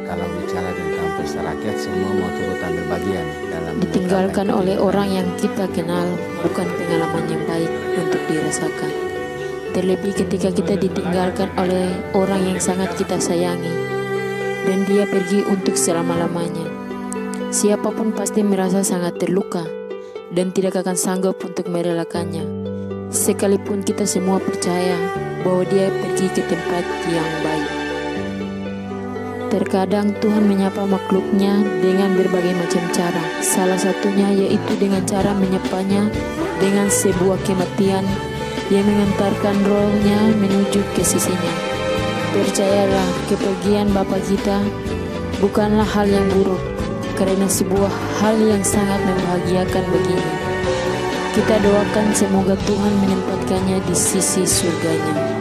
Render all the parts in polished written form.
Kalau bicara tentang pesta rakyat, semua mau turut ambil bagian dalam ditinggalkan oleh orang yang kita kenal bukan pengalaman yang baik untuk dirasakan. Terlebih ketika kita ditinggalkan oleh orang yang sangat kita sayangi dan dia pergi untuk selama-lamanya. Siapapun pasti merasa sangat terluka dan tidak akan sanggup untuk merelakannya. Sekalipun kita semua percaya bahwa dia pergi ke tempat yang baik. Terkadang Tuhan menyapa makhluknya dengan berbagai macam cara. Salah satunya yaitu dengan cara menyapanya dengan sebuah kematian yang mengantarkan rohnya menuju ke sisinya. Percayalah, kepergian Bapa kita bukanlah hal yang buruk, karena sebuah hal yang sangat membahagiakan begini. Kita doakan semoga Tuhan menempatkannya di sisi surganya.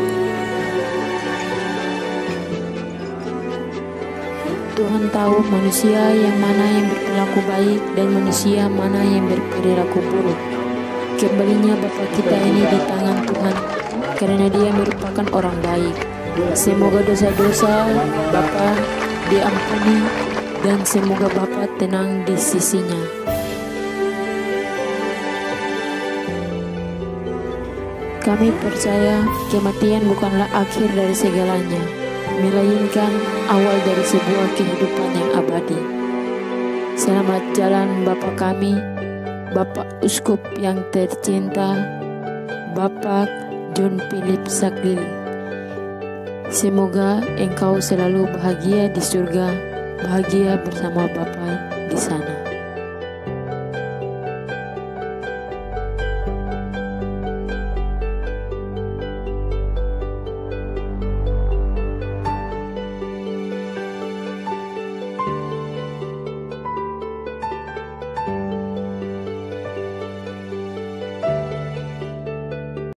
Tuhan tahu manusia yang mana yang berperilaku baik dan manusia mana yang berperilaku buruk. Kembalinya Bapa kita ini di tangan Tuhan, karena Dia merupakan orang baik. Semoga dosa-dosa Bapa diampuni dan semoga Bapa tenang di sisinya. Kami percaya kematian bukanlah akhir dari segalanya, melainkan awal dari sebuah kehidupan yang abadi. Selamat jalan Bapa kami, Bapak Uskup yang tercinta, Bapak John Philip Saklil. Semoga engkau selalu bahagia di surga, bahagia bersama Bapa di sana.